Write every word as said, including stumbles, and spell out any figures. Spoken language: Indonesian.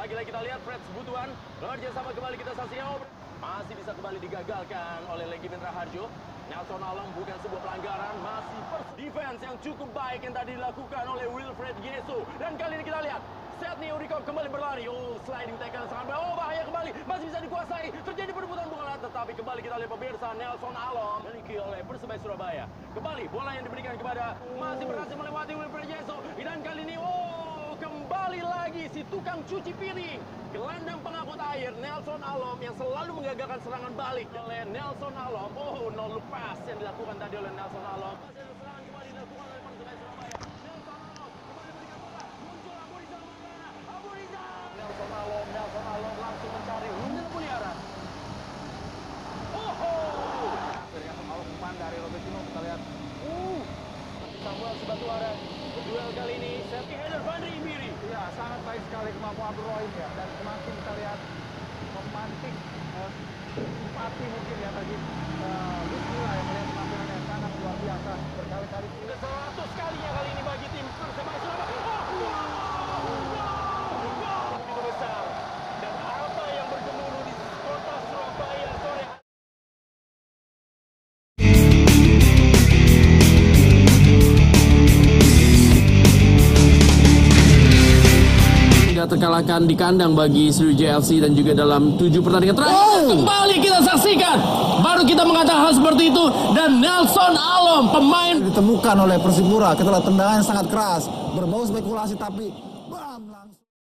Lagi-lagi kita lihat Fred Butuan bekerja sama kembali, kita saksikan masih bisa kembali digagalkan oleh Legibin Raharjo. Nelson Alom bukan sebuah pelanggaran, masih defense yang cukup baik yang tadi dilakukan oleh Wilfred Geso. Dan kali ini kita lihat Setni Uriko kembali berlari. Oh, sliding tackle sangat baik. Oh, bahaya kembali. Masih bisa dikuasai. Terjadi perebutan bola, tetapi kembali kita lihat pemirsa Nelson Alom dimiliki oleh Persebaya Surabaya. Kembali bola yang diberikan kepada masih berhasil melewati Wilfred Geso. Dan kali ini oh, kembali lagi si tukang cuci piring, gelandang pengangkut air Nelson Alom yang selalu menggagalkan serangan balik oleh Nelson Alom. Oh, no lepas yang dilakukan tadi oleh Nelson Alom. Masih ada serangan kembali dilakukan oleh Persebaya Surabaya. Nelson Alom kembali berikan bola, muncul Abu Rizal Maulana. Abu Rizal. Nelson Alom, Nelson Alom langsung mencari Rundel Mulyara. Oh, oh. Dengan Alom umpan dari Robertino, kita lihat. Uh, Samuel Sebatuara. Duel kali ini, safety header Fandri Imbiri. Ya, sangat baik sekali kemampuan Abdul Rohim ya. Dan semakin kita lihat memantik uh, simpati mungkin ya bagi uh, Bismillah yang melihat penampilannya sangat luar biasa. Berkali-kali sudah seratus kalinya kali ini bagi tim Persebaya Surabaya. Oh, wow, wow, wow, begitu besar. Dan apa yang bergemuruh di kota Surabaya sore hari. Tidak terkalahkan di kandang bagi Sriwijaya F C dan juga dalam tujuh pertandingan terakhir. Oh. Kembali kita saksikan, baru kita mengatakan hal seperti itu, dan Nelson Alom pemain ditemukan oleh Persipura. Kita lihat tendangan yang sangat keras, berbau spekulasi tapi